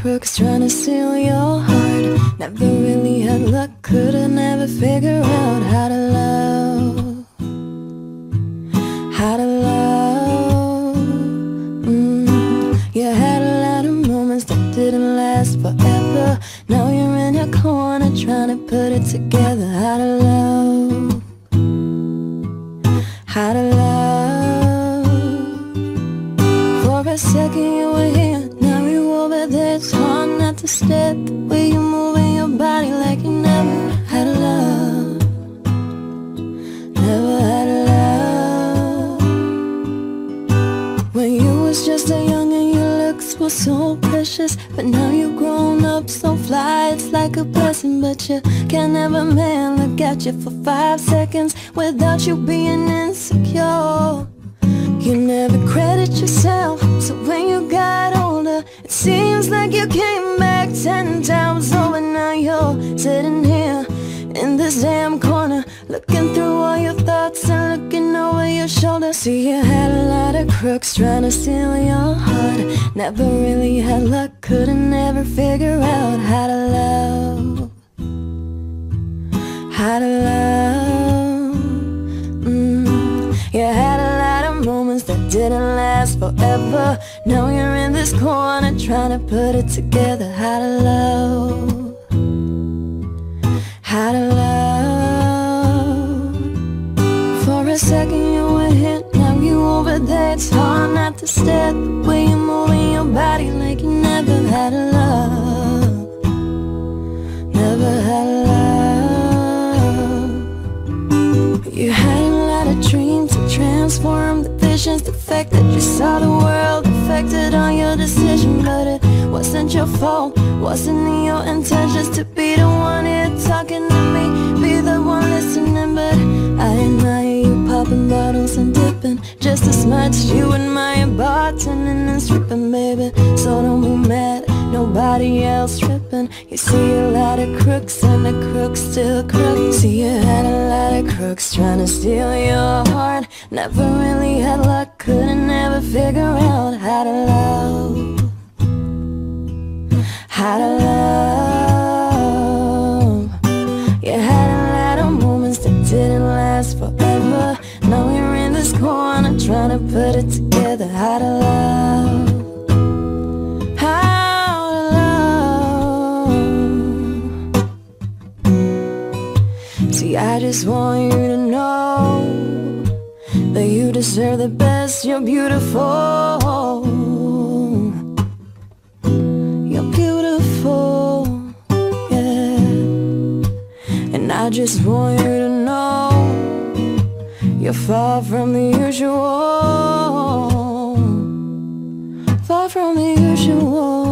crooks trying to steal your heart. Never really had luck, could've never figured out how to love. How to love. You had a lot of moments that didn't last forever. Now you're in your corner trying to put it together. How to love. How to love. For a second you were here, now you over there. It's hard not to stare at the way you're moving your body like you never had a love. Never had a love. When you was just a young and your looks were so precious, but now you've grown up so fly, it's like a blessing. But you can't have a man look at you for 5 seconds without you being insecure. You never credit yourself, so when you got older, it seems like you came back 10 times over. Now you're sitting here in this damn corner, looking through all your thoughts and looking over your shoulder. See, you had a lot of crooks trying to steal your heart. Never really had luck, could've never figure out how to love. How to love. You had a lot of moments that didn't last forever. Now you're in this corner trying to put it together. How to love. How to love. For a second you were here, now you over there. It's hard not to stare at the way you're moving your body like you never had a love. Never had a love. You had a lot of dreams to transform the visions. The fact that you saw the world affected on your decision, but it wasn't your fault, wasn't in your intentions to be the one here talking to me, be the one listening. But I admire you popping bottles and dipping just as much as you admire bartending and stripping, baby. So don't be mad, nobody else tripping. You see a lot of crooks and the crooks still crook. See, you had a lot of crooks trying to steal your heart. Never really had luck, could've never figure out how to love. How to love. You had a lot of moments that didn't last forever. Now you're in this corner trying to put it together. How to love. How to love. See, I just want you to know that you deserve the best. You're beautiful. You're beautiful, yeah. And I just want you to know you're far from the usual. Far from the usual.